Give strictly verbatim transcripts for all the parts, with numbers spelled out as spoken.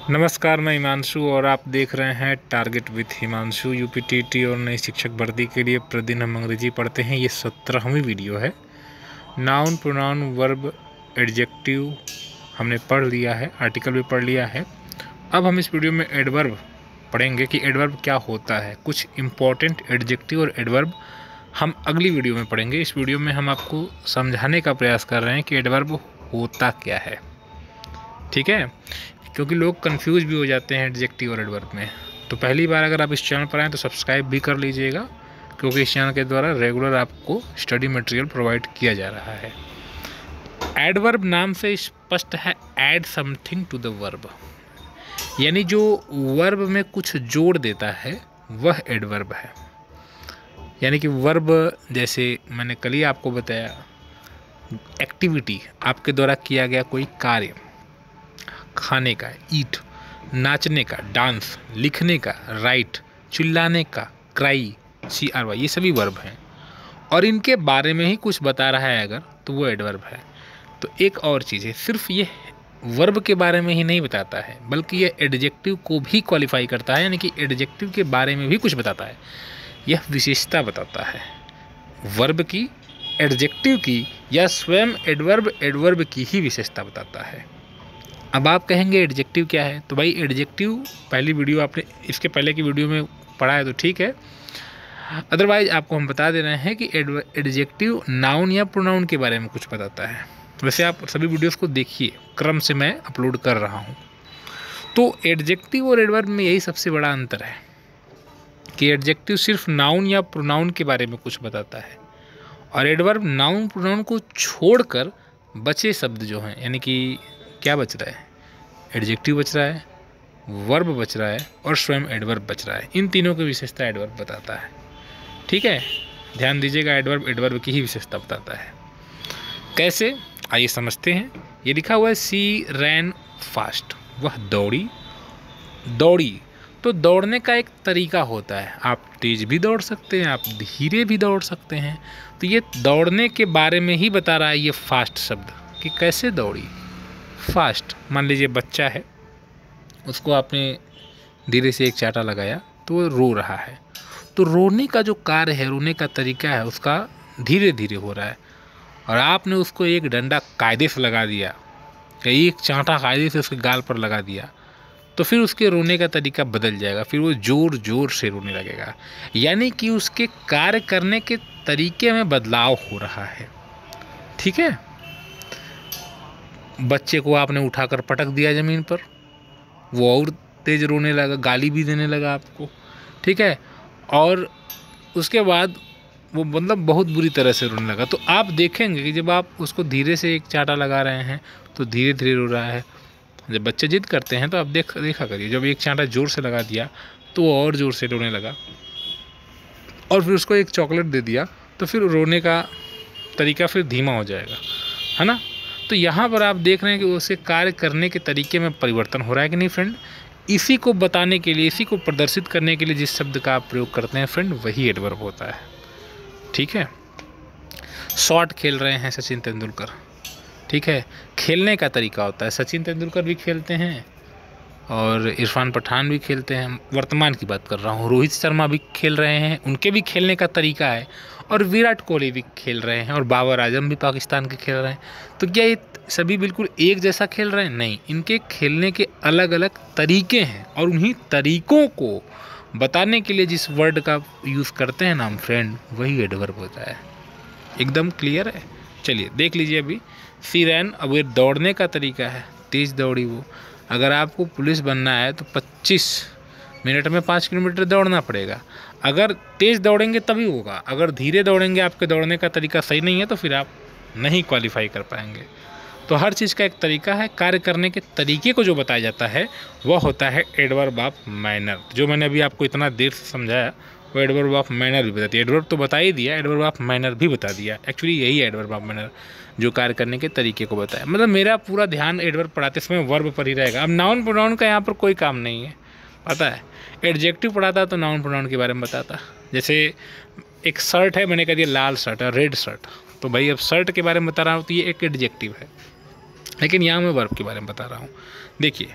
नमस्कार, मैं हिमांशु और आप देख रहे हैं टारगेट विथ हिमांशु। यूपीटीटी और नई शिक्षक भर्ती के लिए प्रतिदिन हम अंग्रेजी पढ़ते हैं। ये सत्रहवीं वीडियो है। नाउन, प्रोनाउन, वर्ब, एडजेक्टिव हमने पढ़ लिया है, आर्टिकल भी पढ़ लिया है। अब हम इस वीडियो में एडवर्ब पढ़ेंगे कि एडवर्ब क्या होता है। कुछ इम्पॉर्टेंट एडजेक्टिव और एडवर्ब हम अगली वीडियो में पढ़ेंगे। इस वीडियो में हम आपको समझाने का प्रयास कर रहे हैं कि एडवर्ब होता क्या है, ठीक है, क्योंकि लोग कंफ्यूज भी हो जाते हैं एडजेक्टिव और एडवर्ब में। तो पहली बार अगर आप इस चैनल पर आएँ तो सब्सक्राइब भी कर लीजिएगा, क्योंकि इस चैनल के द्वारा रेगुलर आपको स्टडी मटेरियल प्रोवाइड किया जा रहा है। एडवर्ब नाम से स्पष्ट है, add something to the verb, यानी जो वर्ब में कुछ जोड़ देता है वह एडवर्ब है। यानी कि वर्ब, जैसे मैंने कल ही आपको बताया, एक्टिविटी, आपके द्वारा किया गया कोई कार्य, खाने का ईट, नाचने का डांस, लिखने का राइट, चिल्लाने का क्राई, सी आर वाई, ये सभी वर्ब हैं और इनके बारे में ही कुछ बता रहा है अगर, तो वो एडवर्ब है। तो एक और चीज़ है, सिर्फ ये वर्ब के बारे में ही नहीं बताता है, बल्कि ये एडजेक्टिव को भी क्वालिफाई करता है, यानी कि एडजेक्टिव के बारे में भी कुछ बताता है। यह विशेषता बताता है वर्ब की, एडजेक्टिव की, या स्वयं एडवर्ब एडवर्ब की ही विशेषता बताता है। अब आप कहेंगे एडजेक्टिव क्या है, तो भाई एडजेक्टिव पहली वीडियो आपने इसके पहले की वीडियो में पढ़ा है तो ठीक है, अदरवाइज आपको हम बता दे रहे हैं कि एडजेक्टिव नाउन या प्रोनाउन के बारे में कुछ बताता है। वैसे आप सभी वीडियोस को देखिए, क्रम से मैं अपलोड कर रहा हूँ। तो एडजेक्टिव और एडवर्ब में यही सबसे बड़ा अंतर है कि एडजेक्टिव सिर्फ नाउन या प्रोनाउन के बारे में कुछ बताता है और एडवर्ब नाउन प्रोनाउन को छोड़कर बचे शब्द जो हैं, यानी कि क्या बच रहा है, एडजेक्टिव बच रहा है, वर्ब बच रहा है और स्वयं एडवर्ब बच रहा है। इन तीनों की विशेषता एडवर्ब बताता है, ठीक है, ध्यान दीजिएगा, एडवर्ब एडवर्ब की ही विशेषता बताता है। कैसे, आइए समझते हैं। ये लिखा हुआ है सी रैन फास्ट, वह दौड़ी। दौड़ी तो दौड़ने का एक तरीका होता है, आप तेज भी दौड़ सकते हैं, आप धीरे भी दौड़ सकते हैं। तो ये दौड़ने के बारे में ही बता रहा है ये फास्ट शब्द, कि कैसे दौड़ी, फास्ट। मान लीजिए बच्चा है, उसको आपने धीरे से एक चांटा लगाया तो वो रो रहा है, तो रोने का जो कार्य है, रोने का तरीका है, उसका धीरे धीरे हो रहा है। और आपने उसको एक डंडा कायदे से लगा दिया, एक चांटा कायदे से उसके गाल पर लगा दिया, तो फिर उसके रोने का तरीका बदल जाएगा, फिर वो ज़ोर ज़ोर से रोने लगेगा। यानी कि उसके कार्य करने के तरीके में बदलाव हो रहा है, ठीक है। बच्चे को आपने उठाकर पटक दिया ज़मीन पर, वो और तेज़ रोने लगा, गाली भी देने लगा आपको, ठीक है, और उसके बाद वो मतलब बहुत बुरी तरह से रोने लगा। तो आप देखेंगे कि जब आप उसको धीरे से एक चांटा लगा रहे हैं तो धीरे धीरे रो रहा है। जब बच्चे जिद करते हैं तो आप देख देखा करिए, जब एक चांटा ज़ोर से लगा दिया तो वो और ज़ोर से रोने लगा, और फिर उसको एक चॉकलेट दे दिया तो फिर रोने का तरीका फिर धीमा हो जाएगा, है ना। तो यहाँ पर आप देख रहे हैं कि उसे कार्य करने के तरीके में परिवर्तन हो रहा है कि नहीं फ्रेंड। इसी को बताने के लिए, इसी को प्रदर्शित करने के लिए जिस शब्द का आप प्रयोग करते हैं फ्रेंड, वही एडवर्ब होता है, ठीक है। शॉट खेल रहे हैं सचिन तेंदुलकर, ठीक है, खेलने का तरीका होता है। सचिन तेंदुलकर भी खेलते हैं और इरफान पठान भी खेलते हैं, वर्तमान की बात कर रहा हूँ। रोहित शर्मा भी खेल रहे हैं, उनके भी खेलने का तरीका है, और विराट कोहली भी खेल रहे हैं, और बाबर आजम भी पाकिस्तान के खेल रहे हैं। तो क्या ये सभी बिल्कुल एक जैसा खेल रहे हैं? नहीं, इनके खेलने के अलग अलग तरीके हैं, और उन्हीं तरीकों को बताने के लिए जिस वर्ड का यूज़ करते हैं नाम फ्रेंड, वही एडवर्ब होता है। एकदम क्लियर है। चलिए देख लीजिए अभी, सी रैन, अब ये दौड़ने का तरीका है, तेज़ दौड़ी वो। अगर आपको पुलिस बनना है तो पच्चीस मिनट में पाँच किलोमीटर दौड़ना पड़ेगा। अगर तेज़ दौड़ेंगे तभी होगा, अगर धीरे दौड़ेंगे, आपके दौड़ने का तरीका सही नहीं है, तो फिर आप नहीं क्वालिफाई कर पाएंगे। तो हर चीज़ का एक तरीका है, कार्य करने के तरीके को जो बताया जाता है वह होता है एडवर्ब ऑफ मैनर। जो मैंने अभी आपको इतना देर से समझाया वो एडवर्ब ऑफ मैनर भी बताती है। एडवर्ब तो बता ही दिया, एडवर्ब ऑफ मैनर भी बता दिया। एक्चुअली यही है एडवर्ब ऑफ मैनर, जो कार्य करने के तरीके को बताया। मतलब मेरा पूरा ध्यान एडवर्ब पढ़ाते समय वर्ब पर ही रहेगा। अब नाउन प्रोनाउन का यहाँ पर कोई काम नहीं है, पता है। एडजेक्टिव पढ़ाता तो नाउन प्रोनाउन के बारे में बताता। जैसे एक शर्ट है, मैंने कह दिया लाल शर्ट है, रेड शर्ट, तो भाई अब शर्ट के बारे में बता रहा हूँ तो ये एक एडजेक्टिव है, लेकिन यहाँ मैं वर्ब के बारे में बता रहा हूँ। देखिए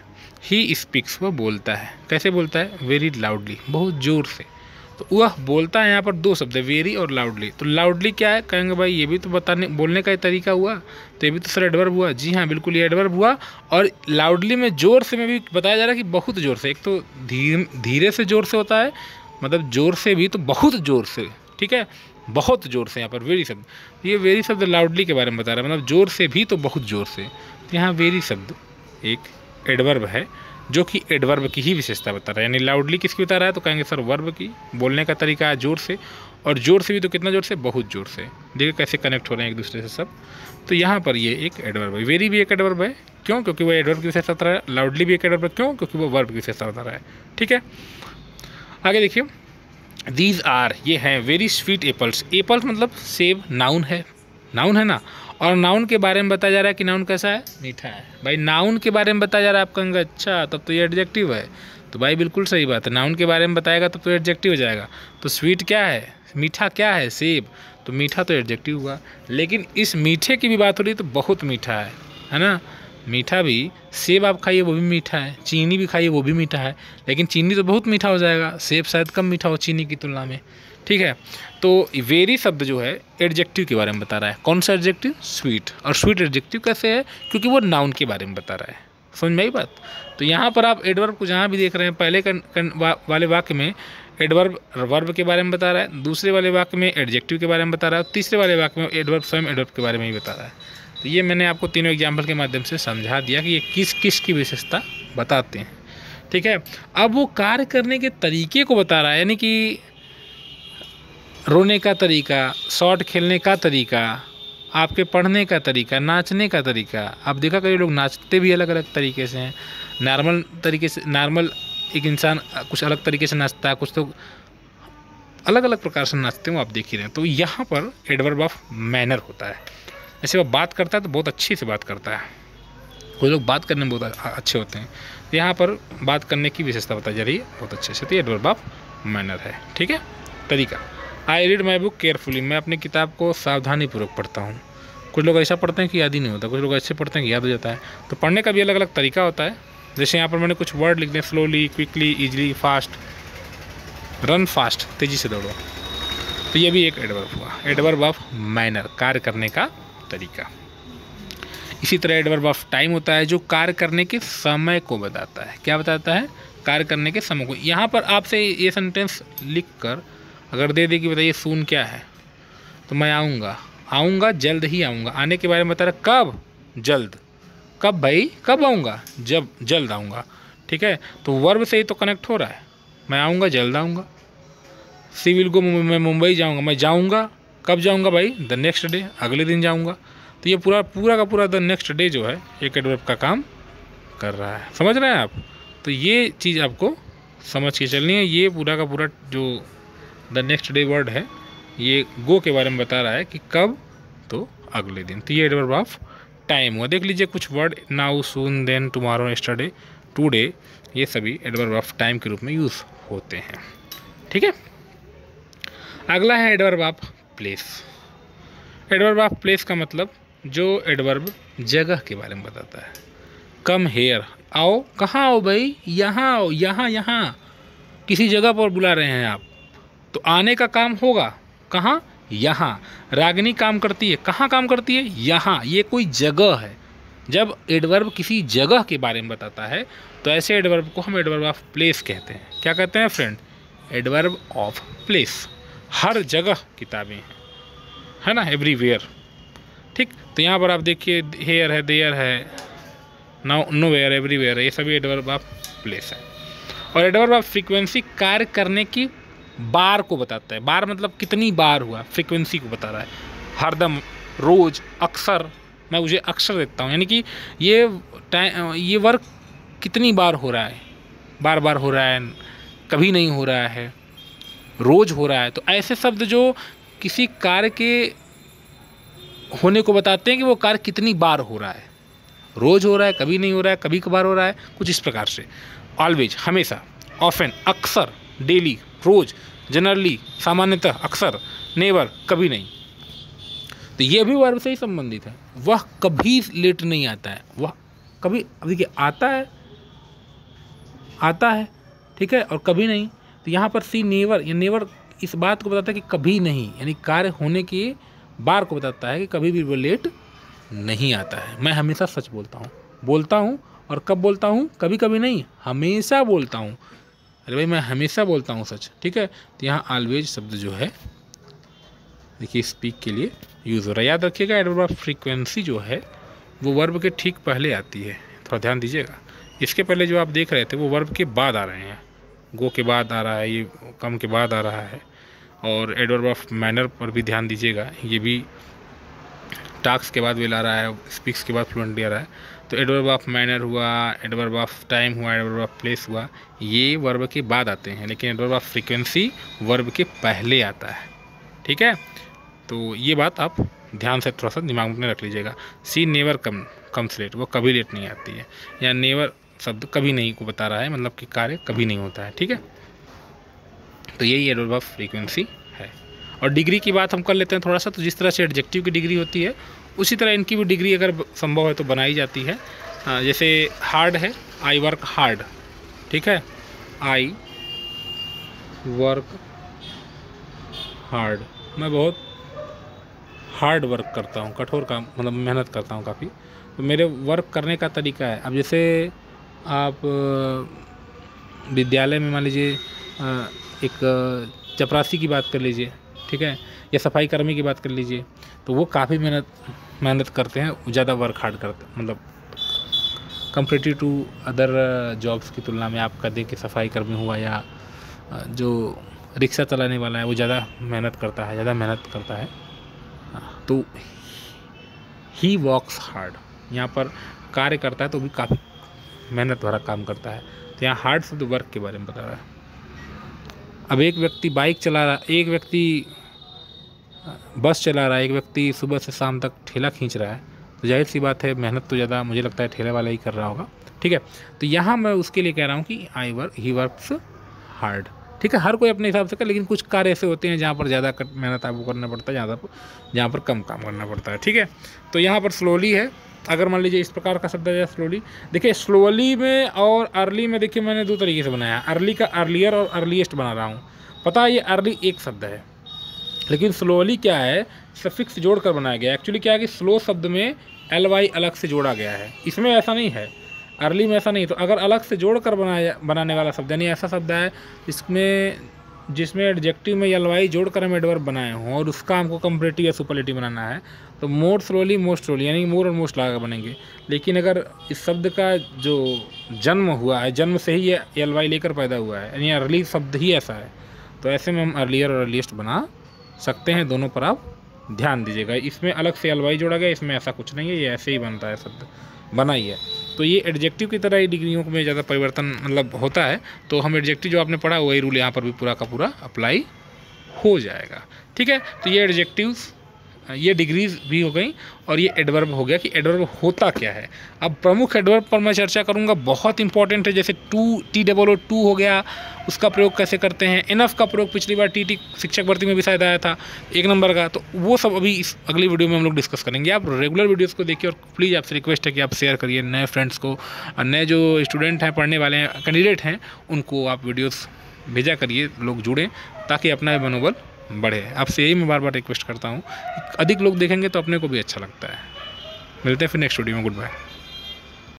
ही स्पीक्स, वह बोलता है। कैसे बोलता है? वेरी लाउडली, बहुत ज़ोर से। तो वह बोलता है, यहाँ पर दो शब्द है, वेरी और लाउडली। तो लाउडली क्या है? कहेंगे भाई ये भी तो बताने बोलने का ही तरीका हुआ, तो ये भी तो सर एडवर्ब हुआ। जी हाँ, बिल्कुल ये एडवर्ब हुआ। और लाउडली में ज़ोर से में भी बताया जा रहा है कि बहुत ज़ोर से। एक तो धीरे धीरे से ज़ोर से होता है, मतलब ज़ोर से भी, तो बहुत ज़ोर से, ठीक है, बहुत ज़ोर से। यहाँ पर वेरी शब्द, ये वेरी शब्द लाउडली के बारे में बता रहा है, मतलब ज़ोर से भी तो बहुत ज़ोर से। तो यहाँ वेरी शब्द एक एडवर्ब है जो कि एडवर्ब की ही विशेषता बता रहा है। यानी लाउडली किसकी बता रहा है? तो कहेंगे सर वर्ब की, बोलने का तरीका है ज़ोर से, और ज़ोर से भी तो कितना ज़ोर से? बहुत ज़ोर से। देखिए कैसे कनेक्ट हो रहे हैं एक दूसरे से सब। तो यहाँ पर ये एक एडवर्ब है। वेरी भी एक एडवर्ब है, क्यों? क्योंकि वो एडवर्ब की विशेषता बता रहा है। लाउडली भी एक एडवर्ब है, क्यों? क्योंकि वो वर्ब की विशेषता बता रहा है। ठीक है, आगे देखिए, दीज आर, ये हैं वेरी स्वीट एप्पल्स। एप्पल्स मतलब सेब, नाउन है, नाउन है ना। और नाउन के बारे में बताया जा रहा है कि नाउन कैसा है? मीठा है। भाई नाउन के बारे में बताया जा रहा है, आप कहेंगे अच्छा तब तो ये एडजेक्टिव है। तो भाई बिल्कुल सही बात है, नाउन के बारे में बताएगा तब तो एडजेक्टिव हो जाएगा। तो स्वीट क्या है? मीठा क्या है? सेब। तो मीठा तो एडजेक्टिव हुआ। लेकिन इस मीठे की भी बात हो रही तो बहुत मीठा है, है ना। मीठा भी, सेब आप खाइए वो भी मीठा है, चीनी भी खाइए वो भी मीठा है, लेकिन चीनी तो बहुत मीठा हो जाएगा, सेब शायद कम मीठा हो चीनी की तुलना में। ठीक है, तो वेरी शब्द जो है एडजेक्टिव के बारे में बता रहा है। कौन सा एडजेक्टिव? स्वीट। और स्वीट एडजेक्टिव कैसे है? क्योंकि वो नाउन के बारे में बता रहा है। समझ में आई बात? तो यहाँ पर आप एडवर्ब को जहाँ भी देख रहे हैं, पहले कन, कन, वा, वाले वाक्य में एडवर्ब वर्ब के बारे में बता रहा है, दूसरे वाले वाक्य में एडजेक्टिव के बारे में बता रहा है, और तीसरे वाले वाक्य में एडवर्ब स्वयं एडवर्ब के बारे में ही बता रहा है। तो ये मैंने आपको तीनों एग्जाम्पल के माध्यम से समझा दिया कि ये किस किस की विशेषता बताते हैं। ठीक है, अब वो कार्य करने के तरीके को बता रहा है, यानी कि रोने का तरीका, शॉट खेलने का तरीका, आपके पढ़ने का तरीका, नाचने का तरीका। आप देखा कई लोग नाचते भी अलग अलग तरीके से हैं। नॉर्मल तरीके से, नॉर्मल एक इंसान कुछ अलग तरीके से नाचता है, कुछ तो अलग अलग प्रकार से नाचते हैं, वो आप देख ही रहे हैं। तो यहाँ पर एडवर्ब ऑफ मैनर होता है। जैसे वो बात करता है तो बहुत अच्छी से बात करता है, कोई लोग बात करने में बहुत अच्छे होते हैं। यहाँ पर बात करने की विशेषता बताई जा रही है बहुत अच्छे से, तो एडवर्ब ऑफ मैनर है। ठीक है, तरीका। I read my book carefully, मैं अपनी किताब को सावधानीपूर्वक पढ़ता हूँ। कुछ लोग ऐसा पढ़ते हैं कि याद ही नहीं होता, कुछ लोग ऐसे पढ़ते हैं कि याद हो जाता है। तो पढ़ने का भी अलग अलग तरीका होता है। जैसे यहाँ पर मैंने कुछ वर्ड लिख दिए, slowly, quickly, easily, fast, run fast, तेज़ी से दौड़ो। तो ये भी एक एडवर्ब हुआ, एडवर्ब ऑफ मैनर, कार्य करने का तरीका। इसी तरह एडवर्ब ऑफ टाइम होता है जो कार्य करने के समय को बताता है। क्या बताता है? कार्य करने के समय को। यहाँ पर आपसे ये सेंटेंस लिख कर अगर दे दे कि बताइए सून क्या है, तो मैं आऊँगा, आऊँगा जल्द ही आऊँगा। आने के बारे में बता रहा, कब? जल्द। कब भाई? कब आऊँगा? जब, जल्द आऊँगा। ठीक है, तो वर्ब से ही तो कनेक्ट हो रहा है, मैं आऊँगा जल्द आऊँगा। सी विल गो, मैं मुंबई जाऊँगा, मैं जाऊँगा कब जाऊँगा भाई? द नेक्स्ट डे, अगले दिन जाऊँगा। तो ये पूरा पूरा का पूरा द नेक्स्ट डे जो है एक एडवर्ब का काम कर रहा है। समझ रहे हैं आप? तो ये चीज़ आपको समझ के चलनी है। ये पूरा का पूरा जो द नेक्स्ट डे वर्ड है, ये गो के बारे में बता रहा है कि कब, तो अगले दिन। तो ये एडवर्ब ऑफ टाइम हुआ। देख लीजिए कुछ word, now, soon, then, tomorrow, yesterday, today, ये सभी एडवर्ब ऑफ टाइम के रूप में यूज़ होते हैं। ठीक है, अगला है adverb of place. Adverb of place का मतलब जो एडवर्ब जगह के बारे में बताता है। कम हेयर, आओ। कहाँ आओ भाई? यहाँ आओ, यहाँ यहाँ किसी जगह पर बुला रहे हैं आप, तो आने का काम होगा कहाँ? यहाँ। रागिनी काम करती है, कहाँ काम करती है? यहाँ। ये कोई जगह है। जब एडवर्ब किसी जगह के बारे में बताता है तो ऐसे एडवर्ब को हम एडवर्ब ऑफ प्लेस कहते हैं। क्या कहते हैं फ्रेंड? Adverb of place. हर जगह किताबें हैं, है ना, एवरीवेयर। ठीक, तो यहाँ पर आप देखिए हेयर है, देयर है, नाउ, नोवेयर, एवरीवेयर, ये सभी एडवर्ब ऑफ प्लेस है। और एडवर्ब ऑफ फ्रीक्वेंसी कार्य करने की बार को बताता है। बार मतलब कितनी बार हुआ, फ्रीक्वेंसी को बता रहा है। हरदम, रोज, अक्सर, मैं मुझे अक्सर देता हूँ, यानी कि ये टाइम, ये वर्क कितनी बार हो रहा है, बार बार हो रहा है, कभी नहीं हो रहा है, रोज हो रहा है। तो ऐसे शब्द जो किसी कार्य के होने को बताते हैं कि वो कार्य कितनी बार हो रहा है, रोज हो रहा है, कभी नहीं हो रहा है, कभी कभार हो रहा है, कुछ इस प्रकार से। ऑलवेज, हमेशा, ऑफन, अक्सर, डेली, रोज, जनरली, सामान्यतः, अक्सर, नेवर, कभी नहीं। तो ये भी वर्ब से ही संबंधित है। वह कभी लेट नहीं आता है, वह कभी, अब देखिए आता है, आता है, ठीक है, और कभी नहीं। तो यहाँ पर सी नेवर, ये नेवर इस बात को बताता है कि कभी नहीं, यानी कार्य होने के बार को बताता है कि कभी भी वो लेट नहीं आता है। मैं हमेशा सच बोलता हूँ बोलता हूँ और कब बोलता हूँ? कभी कभी नहीं, हमेशा बोलता हूँ। अरे भाई मैं हमेशा बोलता हूँ सच, ठीक है। तो यहाँ ऑलवेज शब्द जो है देखिए स्पीक के लिए यूज़ हो रहा है। याद रखिएगा एडवर्ब ऑफ फ्रीक्वेंसी जो है वो वर्ब के ठीक पहले आती है, थोड़ा ध्यान दीजिएगा। इसके पहले जो आप देख रहे थे वो वर्ब के बाद आ रहे हैं, गो के बाद आ रहा है, ये कम के बाद आ रहा है। और एडवर्ब ऑफ मैनर पर भी ध्यान दीजिएगा, ये भी टास्क के बाद विल आ रहा है, स्पीक्स के बाद फ्लुएंटली आ रहा है। तो एडवर्ब ऑफ मैनर हुआ, एडवर्ब ऑफ टाइम हुआ, एडवर्ब ऑफ प्लेस हुआ, ये वर्ब के बाद आते हैं, लेकिन एडवर्ब ऑफ फ्रीक्वेंसी वर्ब के पहले आता है, ठीक है। तो ये बात आप ध्यान से थोड़ा सा दिमाग में रख लीजिएगा। She never come comes late, वो कभी लेट नहीं आती है, या नेवर शब्द कभी नहीं को बता रहा है, मतलब कि कार्य कभी नहीं होता है, ठीक है। तो यही एडवर्ब ऑफ फ्रीक्वेंसी है। और डिग्री की बात हम कर लेते हैं थोड़ा सा। तो जिस तरह से एडजेक्टिव की डिग्री होती है उसी तरह इनकी भी डिग्री अगर संभव है तो बनाई जाती है। जैसे हार्ड है, आई वर्क हार्ड, ठीक है, आई वर्क हार्ड, मैं बहुत हार्ड वर्क करता हूँ, कठोर काम, मतलब मेहनत करता हूँ काफ़ी। तो मेरे वर्क करने का तरीका है। अब जैसे आप विद्यालय में मान लीजिए एक चपरासी की बात कर लीजिए, ठीक है, या सफाई कर्मी की बात कर लीजिए, तो वो काफ़ी मेहनत मेहनत करते हैं, ज़्यादा वर्क हार्ड करते हैं, मतलब कंपेरेटिव टू अदर जॉब्स की तुलना में आप कर दें कि सफाई कर्मी हुआ या जो रिक्शा चलाने वाला है वो ज़्यादा मेहनत करता है, ज़्यादा मेहनत करता है। तो ही वर्क्स हार्ड, यहाँ पर कार्य करता है तो भी काफ़ी मेहनत भरा काम करता है। तो यहाँ हार्ड शब्द वर्क के बारे में बता रहा है। अब एक व्यक्ति बाइक चला रहा, एक व्यक्ति बस चला रहा है, एक व्यक्ति सुबह से शाम तक ठेला खींच रहा है, तो जाहिर सी बात है मेहनत तो ज़्यादा मुझे लगता है ठेले वाला ही कर रहा होगा, ठीक है। तो यहाँ मैं उसके लिए कह रहा हूँ कि I work he works hard, ठीक है। हर कोई अपने हिसाब से कर, लेकिन कुछ कार्य ऐसे होते हैं जहाँ पर ज़्यादा मेहनत आपको करना पड़ता है, ज़्यादा जहाँ पर कम काम करना पड़ता है, ठीक है। तो यहाँ पर स्लोली है, अगर मान लीजिए इस प्रकार का शब्द है स्लोली। देखिए स्लोली में और अर्ली में देखिए मैंने दो तरीके से बनाया है। अर्ली का अर्लियर और अर्लीस्ट बना रहा हूँ। पता है ये अर्ली एक शब्द है, लेकिन स्लोली क्या है, सफिक्स जोड़कर बनाया गया। एक्चुअली क्या है कि स्लो शब्द में एल वाई अलग से जोड़ा गया है, इसमें ऐसा नहीं है, अर्ली में ऐसा नहीं। तो अगर अलग से जोड़कर बनाया बनाने वाला शब्द, यानी ऐसा शब्द है इसमें जिसमें एडजेक्टिव में एल वाई जोड़कर हम एडवर्ब बनाए हों और उसका हमको कंपैरेटिव या सुपरलेटिव बनाना है, तो मोर स्लोली मोस्ट स्लोली, यानी मोर और मोस्ट लगा बनेंगे। लेकिन अगर इस शब्द का जो जन्म हुआ है, जन्म से ही ये एल वाई लेकर पैदा हुआ है, यानी अर्ली शब्द ही ऐसा है, तो ऐसे में हम अर्लियर और अर्लीस्ट बना सकते हैं। दोनों पर आप ध्यान दीजिएगा। इसमें अलग से एल वाई जोड़ा गया, इसमें ऐसा कुछ नहीं है, ये ऐसे ही बनता है, शब्द बना ही है। तो ये एडजेक्टिव की तरह ही डिग्रियों में ज़्यादा परिवर्तन मतलब होता है। तो हम एडजेक्टिव जो आपने पढ़ा वही रूल यहाँ पर भी पूरा का पूरा अप्लाई हो जाएगा, ठीक है। तो ये एडजेक्टिव्स, ये डिग्रीज भी हो गई और ये एडवर्ब हो गया कि एडवर्ब होता क्या है। अब प्रमुख एडवर्ब पर मैं चर्चा करूंगा, बहुत इंपॉर्टेंट है। जैसे too, T double O too हो गया, उसका प्रयोग कैसे करते हैं। इनफ का प्रयोग पिछली बार टी टी शिक्षक भर्ती में भी शायद आया था एक नंबर का, तो वो सब अभी इस अगली वीडियो में हम लोग डिस्कस करेंगे। आप रेगुलर वीडियोज़ को देखिए और प्लीज़ आपसे रिक्वेस्ट है कि आप शेयर करिए नए फ्रेंड्स को, नए जो स्टूडेंट हैं, पढ़ने वाले हैं, कैंडिडेट हैं, उनको आप वीडियोज़ भेजा करिए, लोग जुड़ें ताकि अपना भी मनोबल बढ़े। आपसे यही मैं बार बार रिक्वेस्ट करता हूँ, अधिक लोग देखेंगे तो अपने को भी अच्छा लगता है। मिलते हैं फिर नेक्स्ट वीडियो में, गुड बाय।